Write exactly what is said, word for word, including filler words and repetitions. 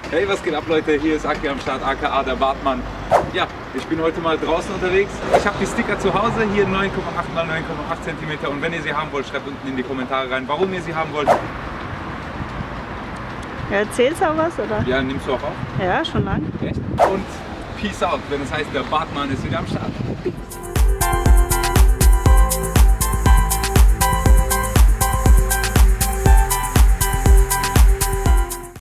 Hey, was geht ab, Leute? Hier ist Aki am Start, aka der Bartmann. Ja, ich bin heute mal draußen unterwegs. Ich habe die Sticker zu Hause, hier neun Komma acht mal neun Komma acht Zentimeter. Und wenn ihr sie haben wollt, schreibt unten in die Kommentare rein, warum ihr sie haben wollt. Ja, erzählst du auch was, oder? Ja, nimmst du auch auf? Ja, schon lang. Echt? Und Peace out, wenn es heißt, der Bartmann ist wieder am Start. Peace.